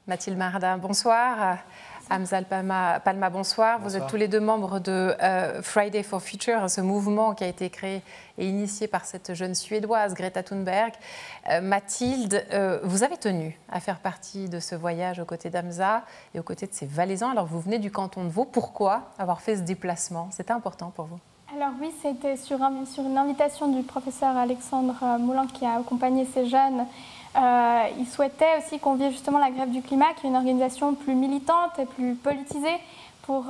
Mathilde Marinda, bonsoir. Hamza Palma, bonsoir. Vous êtes tous les deux membres de Friday for Future, ce mouvement qui a été créé et initié par cette jeune Suédoise, Greta Thunberg. Mathilde, vous avez tenu à faire partie de ce voyage aux côtés d'Hamza et aux côtés de ses Valaisans. Alors vous venez du canton de Vaud. Pourquoi avoir fait ce déplacement? C'était important pour vous? Alors oui, c'était sur une invitation du professeur Alexandre Moulin qui a accompagné ces jeunes. Il souhaitait aussi convier justement la Grève du climat, qui est une organisation plus militante et plus politisée, pour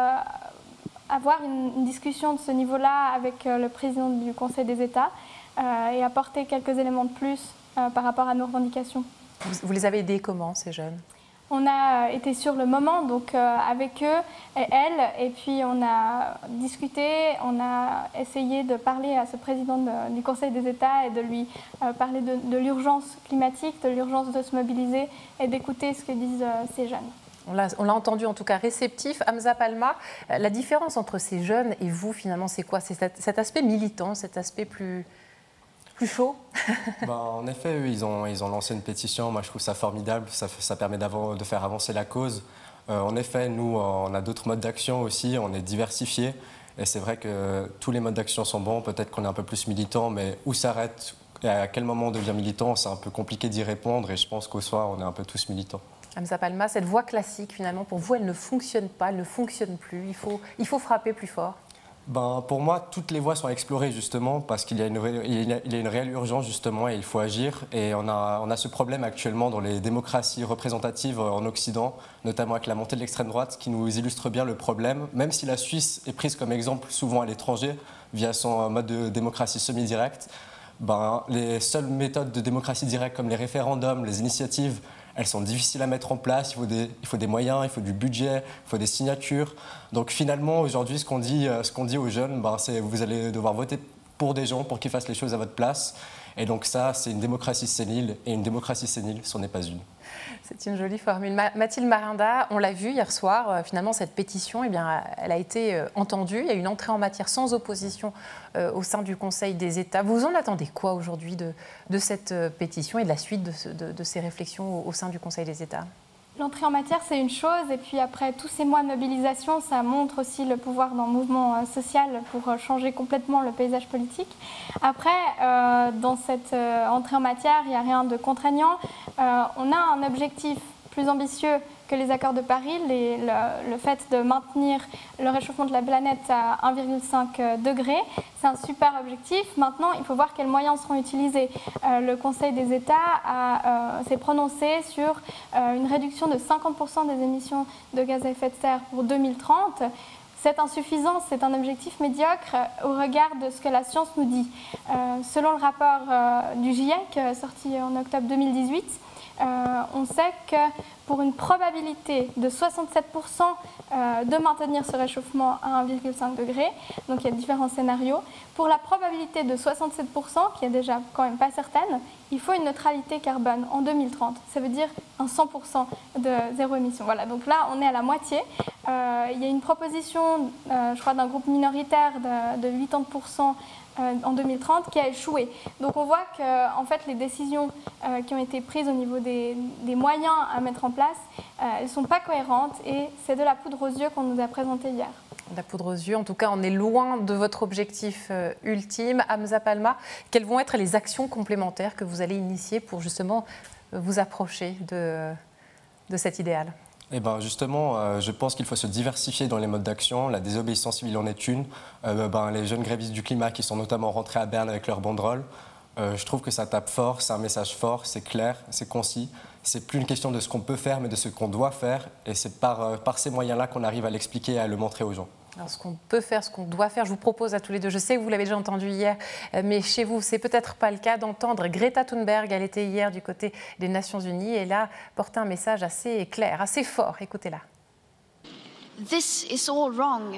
avoir une discussion de ce niveau-là avec le président du Conseil des États et apporter quelques éléments de plus par rapport à nos revendications. Vous les avez aidés comment, ces jeunes? On a été sur le moment, donc avec eux et elles, et puis on a discuté, on a essayé de parler à ce président du Conseil des États et de lui parler de l'urgence climatique, de l'urgence de se mobiliser et d'écouter ce que disent ces jeunes. On l'a entendu en tout cas réceptif. Hamza Palma, la différence entre ces jeunes et vous finalement c'est quoi? C'est cet aspect militant, cet aspect plus chaud? En effet, eux, ils ont lancé une pétition. Moi, je trouve ça formidable. Ça permet de faire avancer la cause. En effet, nous, on a d'autres modes d'action aussi. On est diversifiés. Et c'est vrai que tous les modes d'action sont bons. Peut-être qu'on est un peu plus militant, mais où s'arrête et à quel moment on devient militant, c'est un peu compliqué d'y répondre. Et je pense qu'au soir, on est un peu tous militants. Hamza Palma, cette voie classique, finalement, pour vous, elle ne fonctionne pas, elle ne fonctionne plus. Il faut frapper plus fort. Pour moi, toutes les voies sont à explorer justement parce qu'il y a une réelle urgence justement et il faut agir. Et on a ce problème actuellement dans les démocraties représentatives en Occident, notamment avec la montée de l'extrême droite, qui nous illustre bien le problème. Même si la Suisse est prise comme exemple souvent à l'étranger via son mode de démocratie semi-directe, les seules méthodes de démocratie directe comme les référendums, les initiatives, elles sont difficiles à mettre en place, il faut des moyens, il faut du budget, il faut des signatures. Donc finalement, aujourd'hui, ce qu'on dit aux jeunes, c'est vous allez devoir voter pour des gens pour qu'ils fassent les choses à votre place. Et donc ça, c'est une démocratie sénile. Et une démocratie sénile, ce n'est pas une. C'est une jolie formule. Mathilde Marinda, on l'a vu hier soir, finalement, cette pétition, elle a été entendue. Il y a une entrée en matière sans opposition au sein du Conseil des États. Vous en attendez quoi aujourd'hui de cette pétition et de la suite de ces réflexions au sein du Conseil des États? L'entrée en matière, c'est une chose, et puis après tous ces mois de mobilisation, ça montre aussi le pouvoir d'un mouvement social pour changer complètement le paysage politique. Après, dans cette entrée en matière, il n'y a rien de contraignant. On a un objectif plus ambitieux que les accords de Paris, le fait de maintenir le réchauffement de la planète à 1,5 degré. C'est un super objectif. Maintenant, il faut voir quels moyens seront utilisés. Le Conseil des États s'est prononcé sur une réduction de 50% des émissions de gaz à effet de serre pour 2030. C'est insuffisant, c'est un objectif médiocre au regard de ce que la science nous dit. Selon le rapport du GIEC, sorti en octobre 2018, on sait que pour une probabilité de 67% de maintenir ce réchauffement à 1,5 degré, donc il y a différents scénarios, pour la probabilité de 67%, qui est déjà quand même pas certaine, il faut une neutralité carbone en 2030. Ça veut dire un 100% de zéro émission. Voilà, donc là on est à la moitié. Il y a une proposition, je crois, d'un groupe minoritaire de 80% en 2030 qui a échoué. Donc on voit que en fait, les décisions qui ont été prises au niveau des moyens à mettre en place, elles ne sont pas cohérentes et c'est de la poudre aux yeux qu'on nous a présentée hier. La poudre aux yeux, en tout cas, on est loin de votre objectif ultime. Hamza Palma, quelles vont être les actions complémentaires que vous allez initier pour justement vous approcher de cet idéal ? Justement, je pense qu'il faut se diversifier dans les modes d'action. La désobéissance civile en est une. Les jeunes grévistes du climat qui sont notamment rentrés à Berne avec leur banderole, je trouve que ça tape fort, c'est un message fort, c'est clair, c'est concis. C'est plus une question de ce qu'on peut faire, mais de ce qu'on doit faire. Et c'est par ces moyens-là qu'on arrive à l'expliquer et à le montrer aux gens. Alors, ce qu'on peut faire, ce qu'on doit faire, je vous propose à tous les deux, je sais que vous l'avez déjà entendu hier, mais chez vous, c'est peut-être pas le cas d'entendre Greta Thunberg. Elle était hier du côté des Nations Unies et là, portait un message assez clair, assez fort. Écoutez-la. This is all wrong.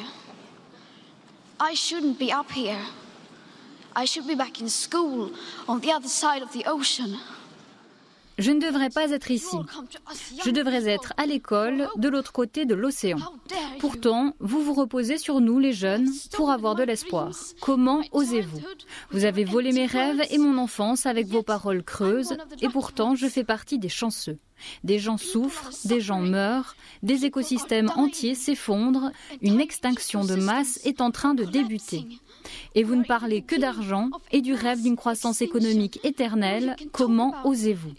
I shouldn't be up here. I should be back in school on the other side of the ocean. Je ne devrais pas être ici. Je devrais être à l'école, de l'autre côté de l'océan. Pourtant, vous vous reposez sur nous, les jeunes, pour avoir de l'espoir. Comment osez-vous? Vous avez volé mes rêves et mon enfance avec vos paroles creuses, et pourtant je fais partie des chanceux. Des gens souffrent, des gens meurent, des écosystèmes entiers s'effondrent, une extinction de masse est en train de débuter. Et vous ne parlez que d'argent et du rêve d'une croissance économique éternelle. Comment osez-vous?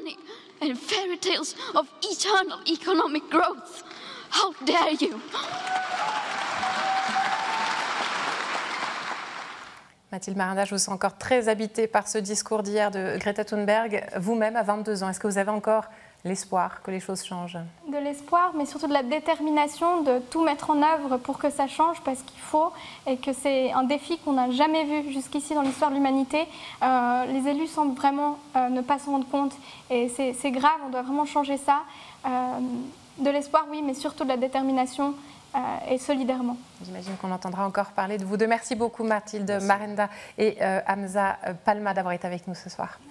Mathilde Marinda, je vous sens encore très habitée par ce discours d'hier de Greta Thunberg. Vous-même, à 22 ans, est-ce que vous avez encore l'espoir que les choses changent? De l'espoir, mais surtout de la détermination de tout mettre en œuvre pour que ça change, parce qu'il faut, et que c'est un défi qu'on n'a jamais vu jusqu'ici dans l'histoire de l'humanité. Les élus semblent vraiment ne pas s'en rendre compte, et c'est grave, on doit vraiment changer ça. De l'espoir, oui, mais surtout de la détermination. Et solidairement. J'imagine qu'on entendra encore parler de vous deux. Merci beaucoup Mathilde Marinda et Hamza Palma d'avoir été avec nous ce soir.